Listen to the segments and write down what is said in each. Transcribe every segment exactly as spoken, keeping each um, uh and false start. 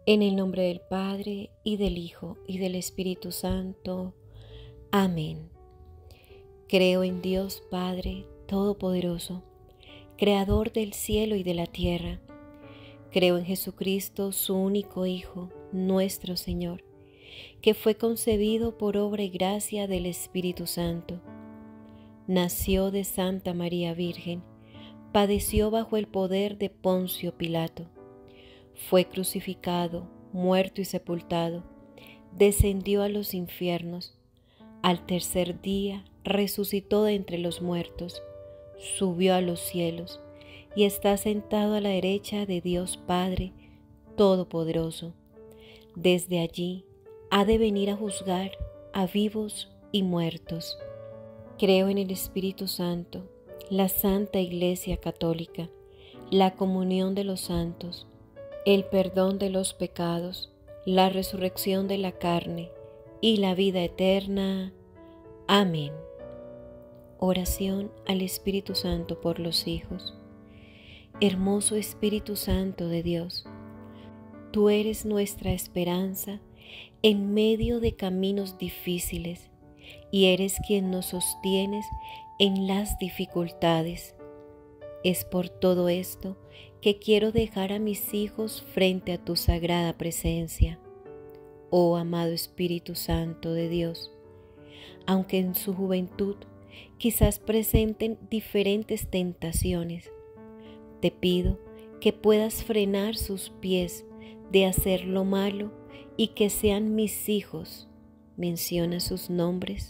En el nombre del Padre, y del Hijo, y del Espíritu Santo. Amén. Creo en Dios Padre Todopoderoso, Creador del cielo y de la tierra. Creo en Jesucristo, su único Hijo, nuestro Señor, que fue concebido por obra y gracia del Espíritu Santo. Nació de Santa María Virgen, padeció bajo el poder de Poncio Pilato. Fue crucificado, muerto y sepultado, descendió a los infiernos. Al tercer día resucitó de entre los muertos, subió a los cielos y está sentado a la derecha de Dios Padre Todopoderoso. Desde allí ha de venir a juzgar a vivos y muertos. Creo en el Espíritu Santo, la Santa Iglesia Católica, la comunión de los santos, el perdón de los pecados, la resurrección de la carne y la vida eterna. Amén. Oración al Espíritu Santo por los hijos. Hermoso Espíritu Santo de Dios, tú eres nuestra esperanza en medio de caminos difíciles y eres quien nos sostienes en las dificultades. Es por todo esto que quiero dejar a mis hijos frente a tu sagrada presencia. Oh amado Espíritu Santo de Dios, aunque en su juventud quizás presenten diferentes tentaciones, te pido que puedas frenar sus pies de hacer lo malo y que sean mis hijos. Menciona sus nombres.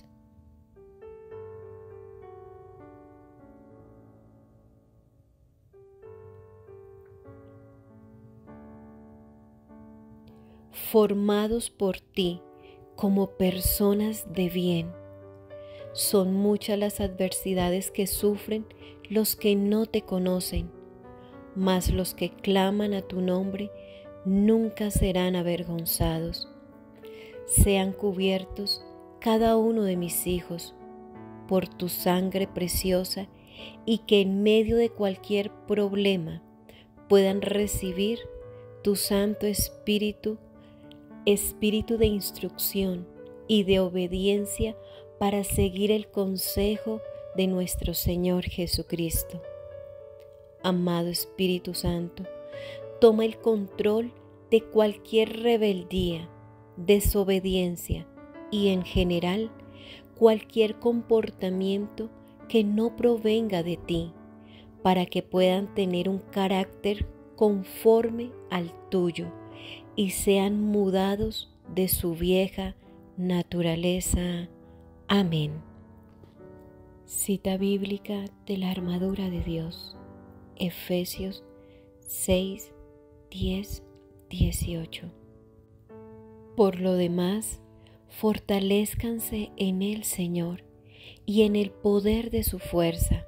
Formados por ti como personas de bien. Son muchas las adversidades que sufren los que no te conocen, mas los que claman a tu nombre nunca serán avergonzados. Sean cubiertos cada uno de mis hijos por tu sangre preciosa y que en medio de cualquier problema puedan recibir tu Santo Espíritu, Espíritu de instrucción y de obediencia para seguir el consejo de nuestro Señor Jesucristo. Amado Espíritu Santo, toma el control de cualquier rebeldía, desobediencia y en general cualquier comportamiento que no provenga de ti, para que puedan tener un carácter conforme al tuyo y sean mudados de su vieja naturaleza. Amén. Cita bíblica de la armadura de Dios. Efesios seis, diez, dieciocho. Por lo demás, fortalézcanse en el Señor y en el poder de su fuerza.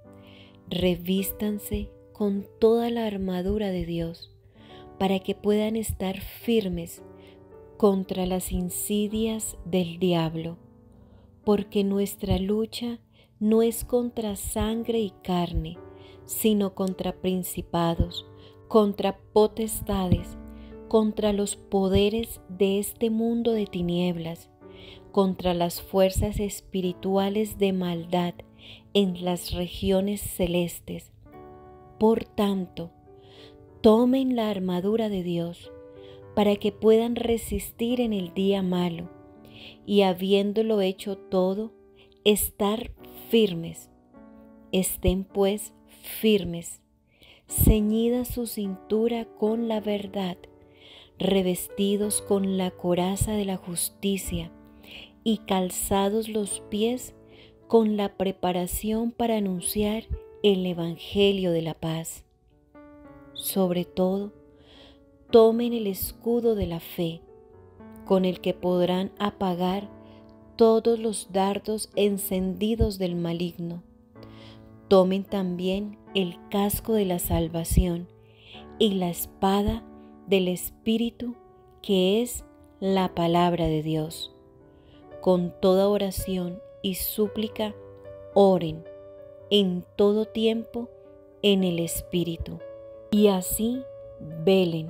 Revístanse con toda la armadura de Dios para que puedan estar firmes contra las insidias del diablo, porque nuestra lucha no es contra sangre y carne, sino contra principados, contra potestades, contra los poderes de este mundo de tinieblas, contra las fuerzas espirituales de maldad en las regiones celestes. Por tanto, tomen la armadura de Dios para que puedan resistir en el día malo y, habiéndolo hecho todo, estar firmes. Estén pues firmes, ceñida su cintura con la verdad, revestidos con la coraza de la justicia y calzados los pies con la preparación para anunciar el Evangelio de la paz. Sobre todo, tomen el escudo de la fe, con el que podrán apagar todos los dardos encendidos del maligno. Tomen también el casco de la salvación y la espada del Espíritu, que es la palabra de Dios. Con toda oración y súplica, oren en todo tiempo en el Espíritu. Y así velen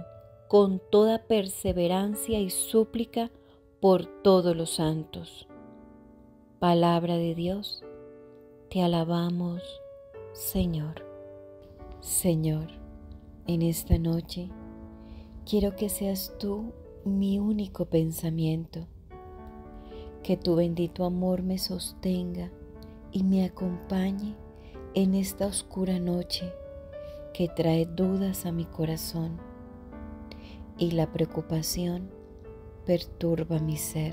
con toda perseverancia y súplica por todos los santos. Palabra de Dios, te alabamos, Señor. Señor, en esta noche quiero que seas tú mi único pensamiento, que tu bendito amor me sostenga y me acompañe en esta oscura noche que trae dudas a mi corazón y la preocupación perturba mi ser.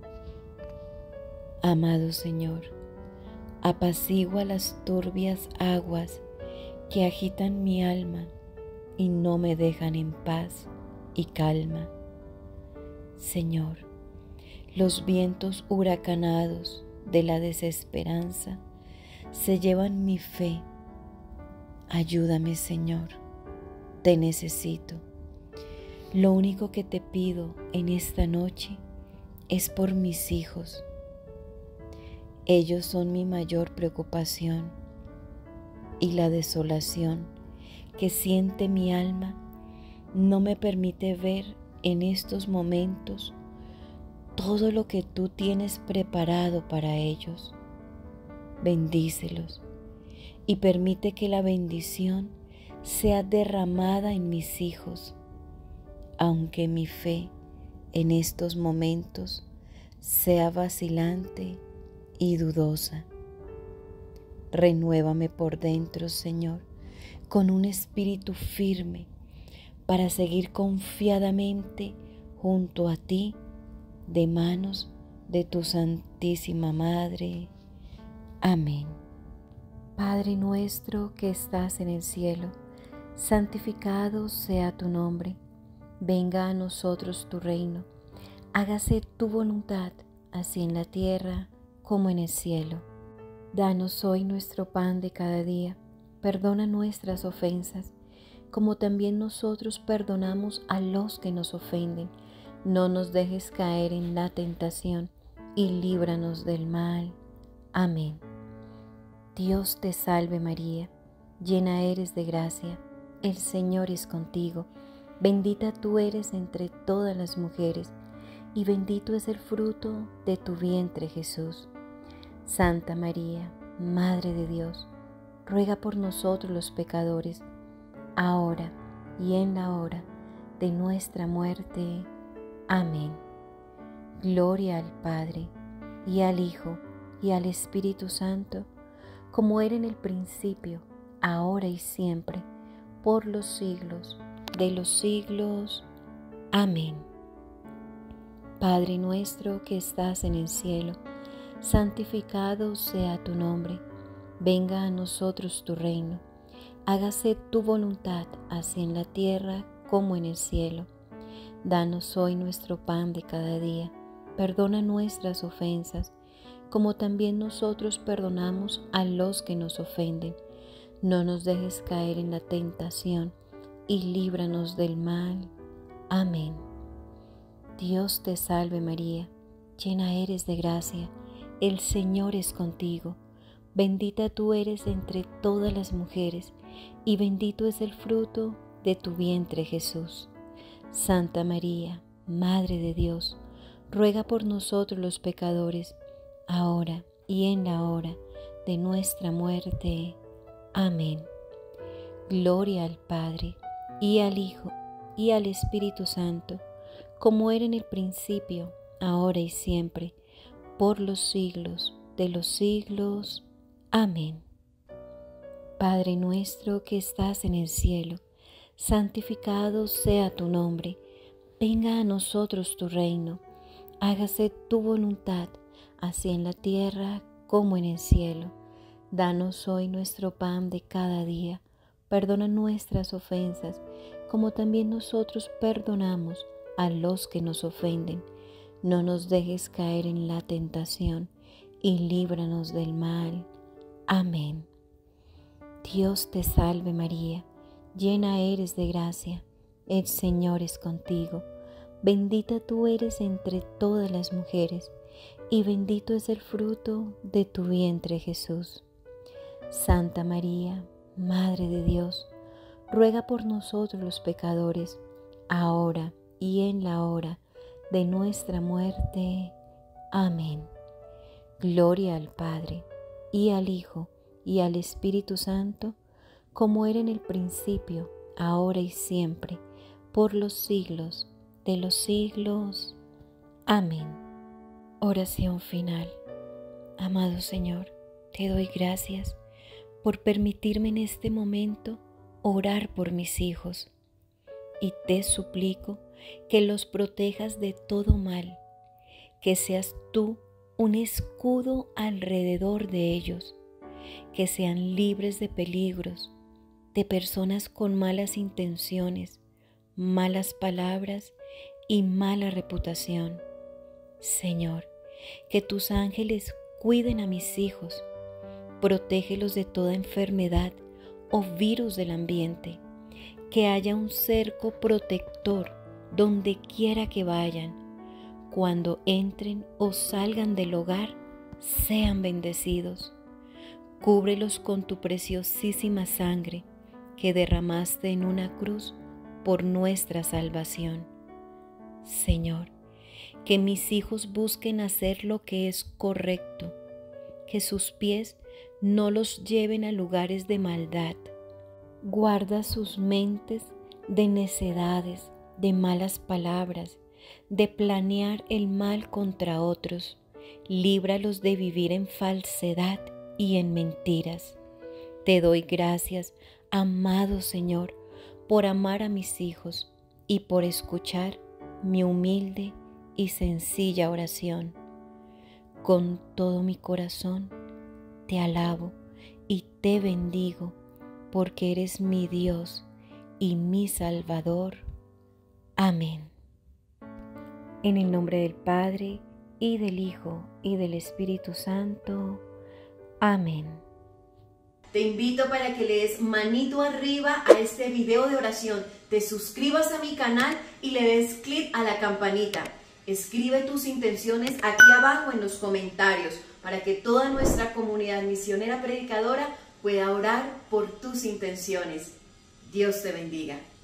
Amado Señor, apacigua las turbias aguas que agitan mi alma y no me dejan en paz y calma. Señor, los vientos huracanados de la desesperanza se llevan mi fe. Ayúdame, Señor, te necesito. Lo único que te pido en esta noche es por mis hijos. Ellos son mi mayor preocupación, y la desolación que siente mi alma no me permite ver en estos momentos todo lo que tú tienes preparado para ellos. Bendícelos y permite que la bendición sea derramada en mis hijos, aunque mi fe en estos momentos sea vacilante y dudosa. Renuévame por dentro, Señor, con un espíritu firme para seguir confiadamente junto a ti, de manos de tu Santísima Madre. Amén. Padre nuestro que estás en el cielo, santificado sea tu nombre. Venga a nosotros tu reino. Hágase tu voluntad, así en la tierra como en el cielo. Danos hoy nuestro pan de cada día. Perdona nuestras ofensas, como también nosotros perdonamos a los que nos ofenden. No nos dejes caer en la tentación y líbranos del mal. Amén. Dios te salve María, llena eres de gracia, el Señor es contigo. Bendita tú eres entre todas las mujeres, y bendito es el fruto de tu vientre Jesús. Santa María, Madre de Dios, ruega por nosotros los pecadores, ahora y en la hora de nuestra muerte. Amén. Gloria al Padre, y al Hijo, y al Espíritu Santo, como era en el principio, ahora y siempre, por los siglos de los siglos. Amén. Padre nuestro que estás en el cielo, santificado sea tu nombre. Venga a nosotros tu reino. Hágase tu voluntad, así en la tierra como en el cielo. Danos hoy nuestro pan de cada día. Perdona nuestras ofensas, como también nosotros perdonamos a los que nos ofenden. No nos dejes caer en la tentación, y líbranos del mal. Amén. Dios te salve María, llena eres de gracia, el Señor es contigo. Bendita tú eres entre todas las mujeres, y bendito es el fruto de tu vientre Jesús. Santa María, Madre de Dios, ruega por nosotros los pecadores, ahora y en la hora de nuestra muerte. Amén. Gloria al Padre, y al Hijo, y al Espíritu Santo, como era en el principio, ahora y siempre, por los siglos de los siglos. Amén. Padre nuestro que estás en el cielo, santificado sea tu nombre. Venga a nosotros tu reino. Hágase tu voluntad, así en la tierra como en el cielo. Danos hoy nuestro pan de cada día. Perdona nuestras ofensas, como también nosotros perdonamos a los que nos ofenden. No nos dejes caer en la tentación, y líbranos del mal. Amén. Dios te salve María, llena eres de gracia, el Señor es contigo. Bendita tú eres entre todas las mujeres, y bendito es el fruto de tu vientre Jesús. Santa María, Madre de Dios, ruega por nosotros los pecadores, ahora y en la hora de nuestra muerte. Amén. Gloria al Padre, y al Hijo, y al Espíritu Santo, como era en el principio, ahora y siempre, por los siglos de los siglos. Amén. Oración final. Amado Señor, te doy gracias por permitirme en este momento orar por mis hijos, y te suplico que los protejas de todo mal, que seas tú un escudo alrededor de ellos, que sean libres de peligros, de personas con malas intenciones, malas palabras y mala reputación. Señor, que tus ángeles cuiden a mis hijos, protégelos de toda enfermedad o virus del ambiente, que haya un cerco protector donde quiera que vayan. Cuando entren o salgan del hogar, sean bendecidos. Cúbrelos con tu preciosísima sangre que derramaste en una cruz por nuestra salvación. Señor, que mis hijos busquen hacer lo que es correcto, que sus pies no los lleven a lugares de maldad. Guarda sus mentes de necedades, de malas palabras, de planear el mal contra otros. Líbralos de vivir en falsedad y en mentiras. Te doy gracias, amado Señor, por amar a mis hijos y por escuchar mi humilde y sencilla oración. Con todo mi corazón te alabo y te bendigo, porque eres mi Dios y mi Salvador. Amén. En el nombre del Padre, y del Hijo, y del Espíritu Santo. Amén. Te invito para que le des manito arriba a este video de oración, te suscribas a mi canal y le des clic a la campanita. Escribe tus intenciones aquí abajo en los comentarios para que toda nuestra comunidad misionera predicadora pueda orar por tus intenciones. Dios te bendiga.